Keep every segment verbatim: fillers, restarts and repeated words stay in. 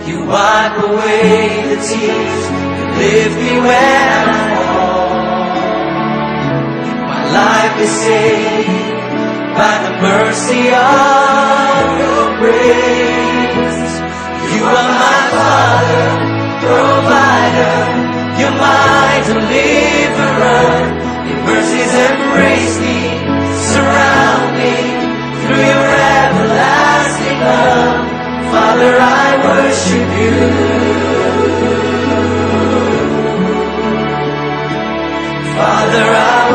You wipe away the tears, you lift me when I fall. My life is saved by the mercy of your grace. You are my Father, provider, you're my deliverer. Your mercies embrace me, surround me through your everlasting love. Father, I worship you. Father, I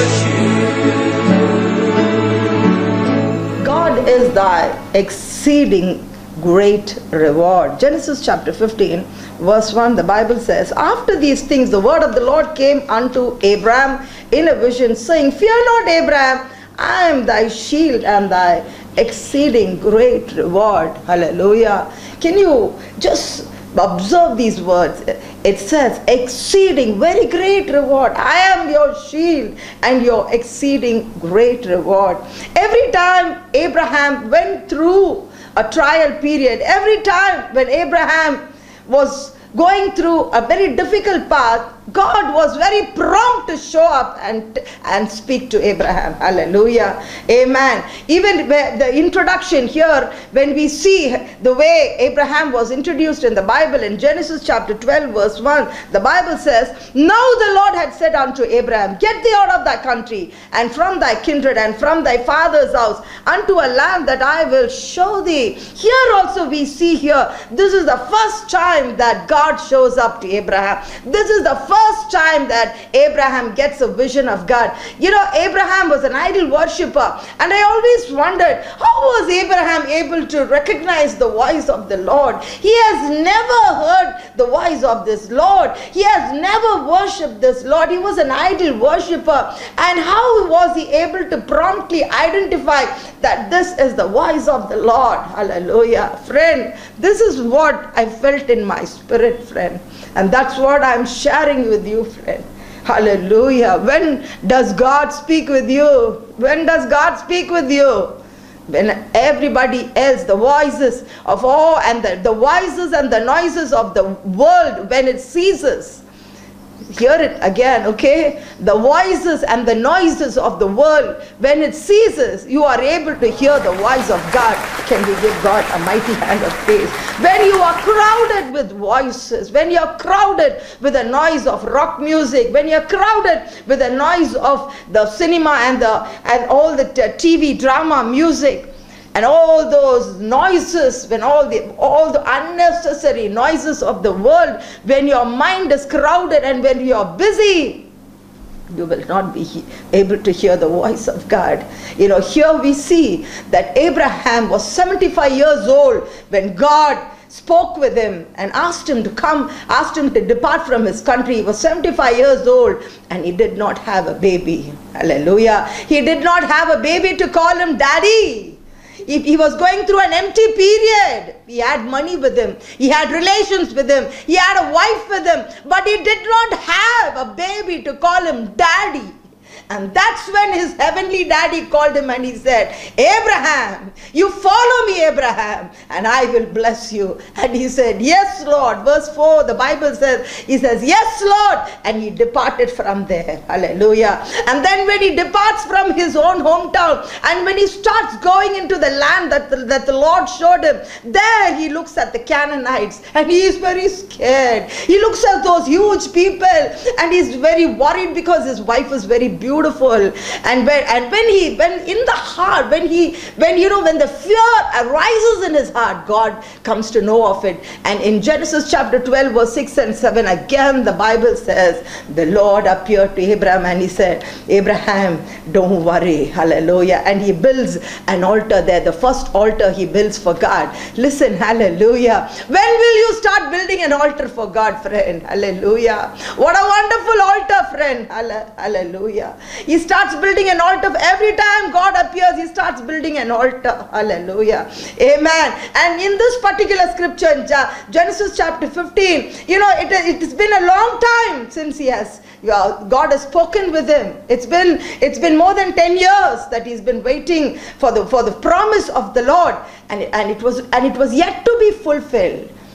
worship you. God is thy exceeding great reward. Genesis chapter fifteen, verse one, the Bible says, after these things the word of the Lord came unto Abraham in a vision, saying, fear not, Abraham, I am thy shield and thy exceeding great reward. Hallelujah. Can you just observe these words? It says exceeding, very great reward. I am your shield and your exceeding great reward. Every time Abraham went through a trial period, every time when Abraham was going through a very difficult path, God was very prompt to show up and, and speak to Abraham. Hallelujah. Amen. Even the introduction here, when we see the way Abraham was introduced in the Bible in Genesis chapter twelve verse one, the Bible says, now the Lord had said unto Abraham, get thee out of thy country and from thy kindred and from thy father's house unto a land that I will show thee. Here also we see here, this is the first time that God shows up to Abraham. This is the first First time that Abraham gets a vision of God. You know, Abraham was an idol worshipper, and I always wondered, how was Abraham able to recognize the voice of the Lord? He has never heard the voice of this Lord. He has never worshipped this Lord. He was an idol worshipper. And how was he able to promptly identify that this is the voice of the Lord? Hallelujah. Friend, this is what I felt in my spirit, friend. And that's what I'm sharing with you, friend. Hallelujah. When does God speak with you? When does God speak with you? When everybody else, the voices of all and the, the voices and the noises of the world, when it ceases. Hear it again, okay? The voices and the noises of the world, when it ceases, you are able to hear the voice of God. Can we give God a mighty hand of praise? When you are crowded with voices, when you are crowded with the noise of rock music, when you are crowded with the noise of the cinema and the and all the T V drama music, and all those noises, when all the all the unnecessary noises of the world, when your mind is crowded and when you are busy, you will not be able to hear the voice of God. You know, here we see that Abraham was seventy-five years old when God spoke with him and asked him to come, asked him to depart from his country. He was seventy-five years old and he did not have a baby. Hallelujah. He did not have a baby to call him daddy. He, he was going through an empty period. He had money with him. He had relations with him. He had a wife with him. But he did not have a baby to call him daddy. And that's when his heavenly daddy called him and he said, Abraham, you follow me, Abraham, and I will bless you. And he said, yes, Lord. Verse four, the Bible says, he says, yes, Lord. And he departed from there. Hallelujah. And then when he departs from his own hometown and when he starts going into the land that the, that the Lord showed him, there he looks at the Canaanites and he is very scared. He looks at those huge people and he's very worried because his wife is very beautiful. Beautiful. And when and when he when in the heart, when he when you know when the fear arises in his heart, God comes to know of it. And in Genesis chapter twelve verse six and seven, again the Bible says the Lord appeared to Abraham and he said, Abraham, don't worry. Hallelujah. And he builds an altar there, the first altar he builds for God. Listen, hallelujah. When will you start building an altar for God, friend? Hallelujah. What a wonderful altar, friend. Hallelujah. He starts building an altar. Every time God appears, he starts building an altar. Hallelujah. Amen. And in this particular scripture, in Genesis chapter fifteen, you know, it, it's been a long time since he has, God has spoken with him. It's been, it's been more than ten years that he's been waiting for the, for the promise of the Lord. And, and, it was, and it was yet to be fulfilled.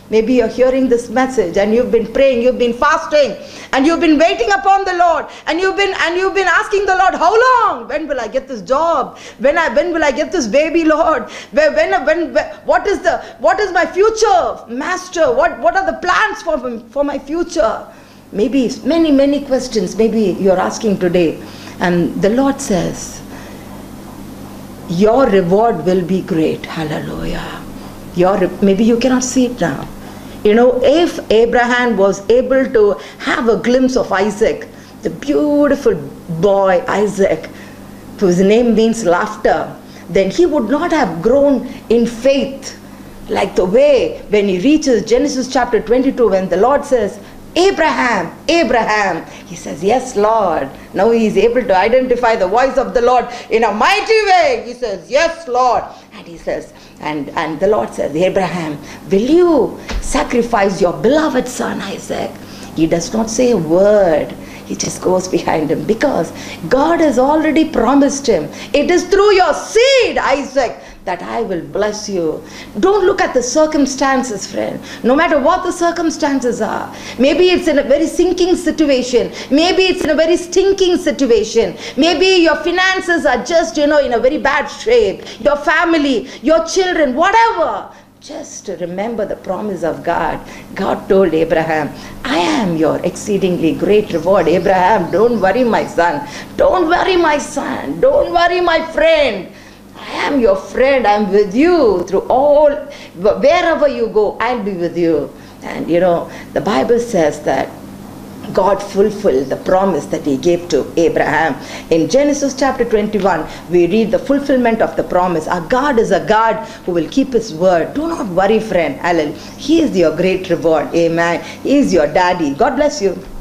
Maybe you're hearing this message and you've been praying, you've been fasting, and you've been waiting upon the Lord, and you've been and you've been asking the Lord, how long? When will I get this job? When I when will I get this baby, Lord? When when, when, when what is the what is my future, Master? What what are the plans for for my future? Maybe many many questions. Maybe you're asking today, and the Lord says, your reward will be great. Hallelujah. Your maybe you cannot see it now. You know, if Abraham was able to have a glimpse of Isaac, the beautiful boy Isaac, whose name means laughter, then he would not have grown in faith like the way when he reaches Genesis chapter twenty-two, when the Lord says, Abraham, Abraham. He says, yes, Lord. Now he is able to identify the voice of the Lord in a mighty way. He says, yes, Lord. And he says, and, and the Lord says, Abraham, will you sacrifice your beloved son Isaac? He does not say a word. He just goes behind him, because God has already promised him, it is through your seed, Isaac, that I will bless you. Don't look at the circumstances, friend. No matter what the circumstances are. Maybe it's in a very sinking situation. Maybe it's in a very stinking situation. Maybe your finances are just, you know, in a very bad shape. Your family, your children, whatever. Just remember the promise of God. God told Abraham, I am your exceedingly great reward. Abraham, don't worry, my son. Don't worry, my son. Don't worry, my friend. I am your friend. I am with you through all, wherever you go, I'll be with you. And you know, the Bible says that God fulfilled the promise that he gave to Abraham. In Genesis chapter twenty-one, we read the fulfillment of the promise. Our God is a God who will keep his word. Do not worry, friend. Hallelujah. He is your great reward. Amen. He is your daddy. God bless you.